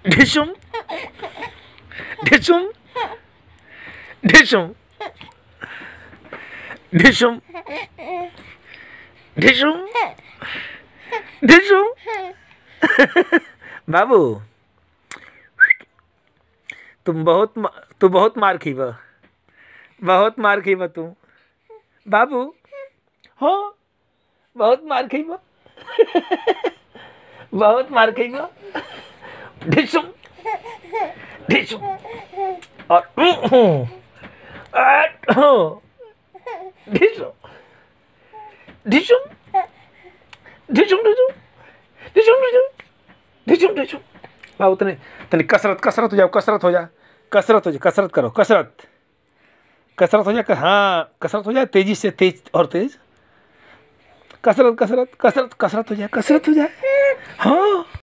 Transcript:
ढिशुम ढिशुम ढिशुम ढिशुम ढिशुम ढिशुम। बाबू तू बहुत मार खीबा, बहुत मार खीबा तू बाबू। हो बहुत मार खीबा, बहुत मार खीबा। ढिशुम ढिशुम और ढिशुम ढिशुम ढिशुम ढिशुम ढिशुम ढिशुम ढिशुम। बाबू तने तने कसरत हो जाओ, कसरत हो जा, कसरत हो जा, कसरत करो, कसरत कसरत हो जाए। हाँ कसरत हो जाए, तेजी से, तेज और तेज। कसरत कसरत कसरत कसरत हो जाए, कसरत हो जाए। हाँ